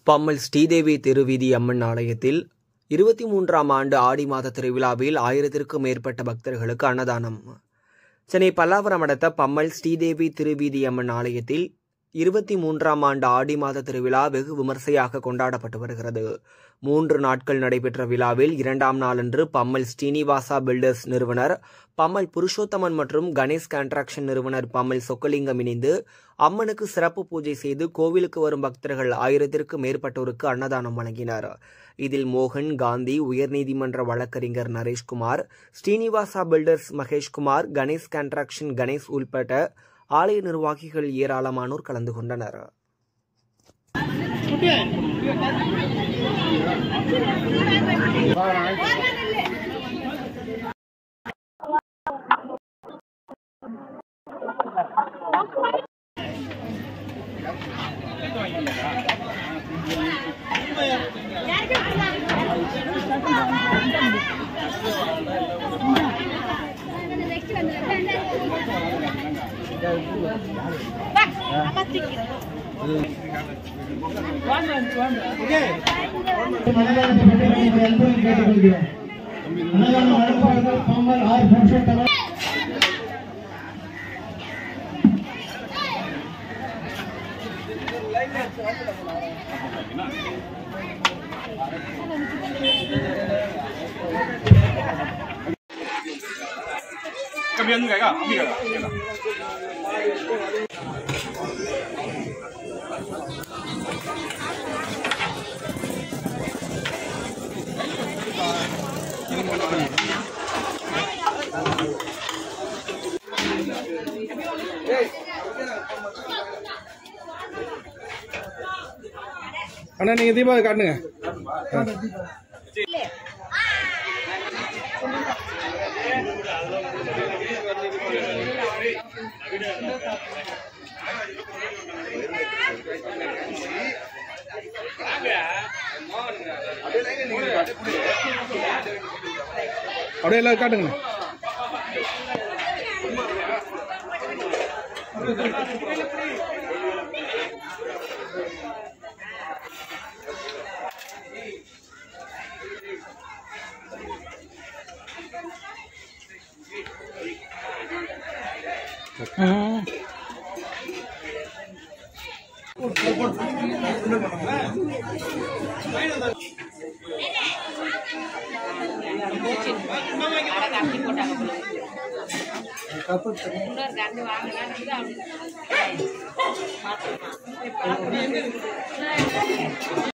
பம்மல் ஸ்ரீதேவி திருவீதி அம்மன் ஆலயத்தில் 23ஆம் ஆண்டு ஆடி மாத திருவிழாவில் 1000க்கும் மேற்பட்ட பக்தர்களுக்கு அன்னதானம். சென்னை பல்லாவரம் அடுத்த பம்மல் ஸ்ரீதேவி திருவீதி அம்மன் ஆலயத்தில் 23ஆம் ஆண்டு ஆடி மாத திருவிழா வெகு விமர்சையாக கொண்டாடப்பட்டு வருகிறது. 3 நாட்கள் நடைபெற்ற விழாவில் 2ஆம் நாளன்று பம்மல் ஸ்ரீனிவாசா பில்டர்ஸ் நிறுவனர் பம்மல் புருஷோத்தமன் மற்றும் கணேஷ் கான்ட்ராக்ஷன் நிறுவனர் பம்மல் சொக்கலிங்கம் இணைந்து அம்மனுக்கு சிறப்பு பூஜை செய்து கோவிலுக்கு வரும் பக்தர்கள் 1000க்கும் மேற்பட்டோருக்கு அன்னதானம் வழங்கினர். இதில் மோகன் காந்தி, உயர்நீதிமன்ற வழக்கறிஞர் நரேஷ்குமார், ஸ்ரீனிவாசா பில்டர்ஸ் மகேஷ்குமார், கணேஷ் கான்ட்ராக்ஷன் கணேஷ் உள்பட ஆலய நிர்வாகிகள் ஏராளமானோர் கலந்து கொண்டனர். Cambiando de acá, mira. அண்ணா நீங்க தீபாவளி காட்டுங்க. அப்படியே எல்லாம் காட்டுங்க.